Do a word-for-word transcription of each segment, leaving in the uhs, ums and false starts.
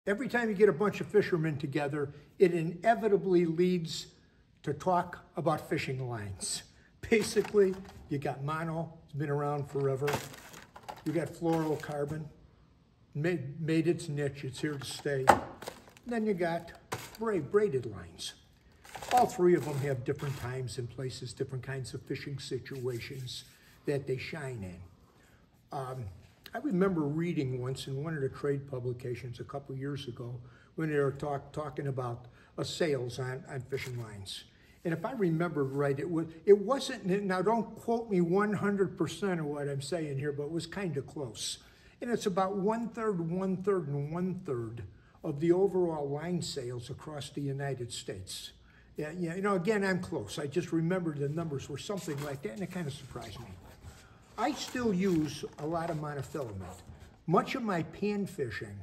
Every time you get a bunch of fishermen together, it inevitably leads to talk about fishing lines. Basically, you got mono, it's been around forever. You got fluorocarbon, made, made its niche, it's here to stay. And then you got braid, braided lines. All three of them have different times and places, different kinds of fishing situations that they shine in. Um, I remember reading once in one of the trade publications a couple years ago when they were talk, talking about uh, sales on, on fishing lines. And if I remember right, it, was, it wasn't, now don't quote me one hundred percent of what I'm saying here, but it was kind of close. And it's about one-third, one-third, and one-third of the overall line sales across the United States. Yeah, yeah, you know, again, I'm close. I just remembered the numbers were something like that, and it kind of surprised me. I still use a lot of monofilament. Much of my pan fishing,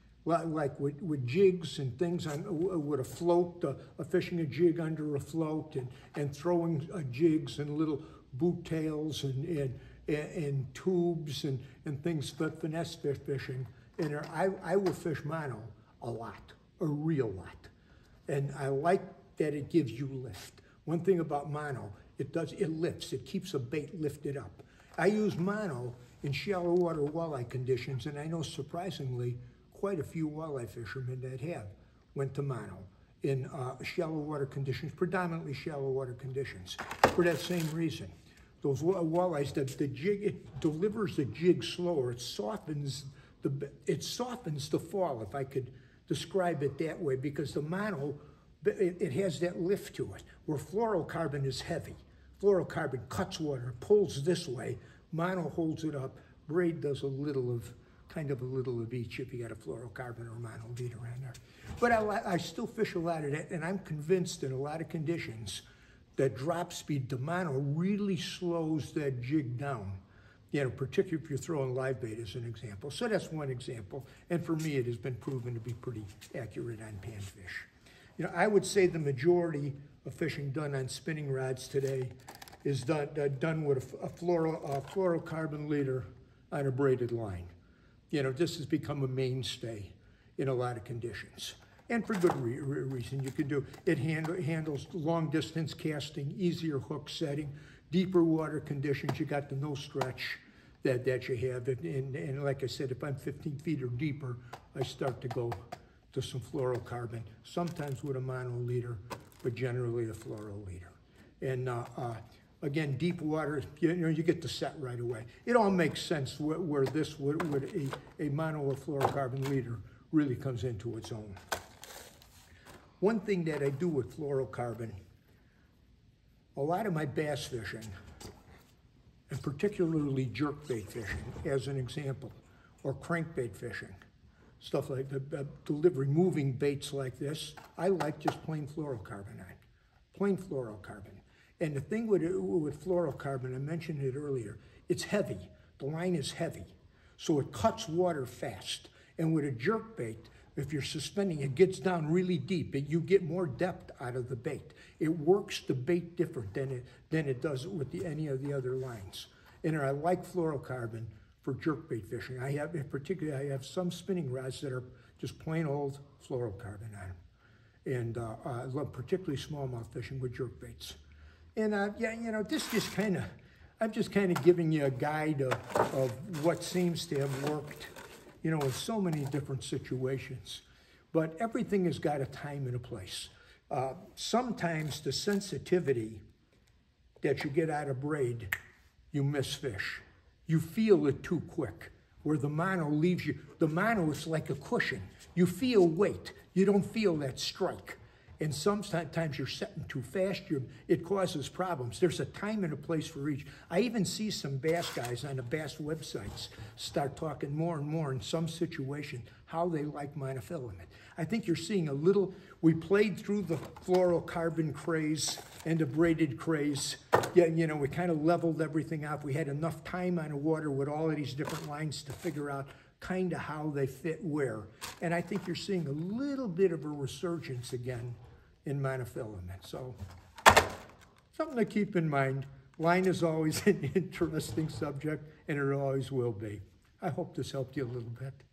like with, with jigs and things on with a float, uh, fishing a jig under a float, and, and throwing uh, jigs and little boot tails and, and, and, and tubes and, and things for finesse fish fishing. And I, I will fish mono a lot, a real lot. And I like that it gives you lift. One thing about mono, it does, it lifts, it keeps a bait lifted up. I use mono in shallow water walleye conditions, and I know surprisingly quite a few walleye fishermen that have went to mono in uh, shallow water conditions, predominantly shallow water conditions, for that same reason. Those walleyes, the, the jig, it delivers the jig slower, it softens the, it softens the fall, if I could describe it that way, because the mono, it, it has that lift to it, where fluorocarbon is heavy. Fluorocarbon cuts water, pulls this way, mono holds it up. Braid does a little of, kind of a little of each if you got a fluorocarbon or mono leader around there. But I, I still fish a lot of that, and I'm convinced in a lot of conditions that drop speed, the mono really slows that jig down. You know, particularly if you're throwing live bait as an example. So that's one example, and for me it has been proven to be pretty accurate on panfish. You know, I would say the majority of fishing done on spinning rods today is done, uh, done with a, a, fluoro, a fluorocarbon leader on a braided line. You know, this has become a mainstay in a lot of conditions. And for good re re reason. You can do, it handle, handles long distance casting, easier hook setting, deeper water conditions, you got the no stretch that, that you have. And, and, and like I said, if I'm fifteen feet or deeper, I start to go to some fluorocarbon, sometimes with a mono leader, but generally a fluoro leader. And uh, uh, again, deep water, you, you know, you get the set right away. It all makes sense where, where this, with, with a, a mono or fluorocarbon leader really comes into its own. One thing that I do with fluorocarbon, a lot of my bass fishing, and particularly jerkbait fishing, as an example, or crankbait fishing, stuff like the, the delivery, moving baits like this, I like just plain fluorocarbon on, plain fluorocarbon. And the thing with, with fluorocarbon, I mentioned it earlier, it's heavy. The line is heavy, so it cuts water fast. And with a jerkbait, if you're suspending, it gets down really deep, and you get more depth out of the bait. It works the bait different than it, than it does with the, any of the other lines. And I like fluorocarbon for jerkbait fishing. I have, in particular, I have some spinning rods that are just plain old fluorocarbon on them. And uh, I love particularly smallmouth fishing with jerkbaits. And uh, yeah, you know, this just kind of, I'm just kind of giving you a guide of, of what seems to have worked, you know, in so many different situations. But everything has got a time and a place. Uh, sometimes the sensitivity that you get out of braid, you miss fish. You feel it too quick, where the mono leaves you. The mono is like a cushion. You feel weight. You don't feel that strike. And sometimes you're setting too fast, you're, it causes problems. There's a time and a place for each. I even see some bass guys on the bass websites start talking more and more in some situation how they like monofilament. I think you're seeing a little, we played through the fluorocarbon craze and the braided craze. Yeah, you know, we kind of leveled everything out. We had enough time on the water with all of these different lines to figure out kind of how they fit where. And I think you're seeing a little bit of a resurgence again in monofilament. So something to keep in mind. Line is always an interesting subject, and it always will be. I hope this helped you a little bit.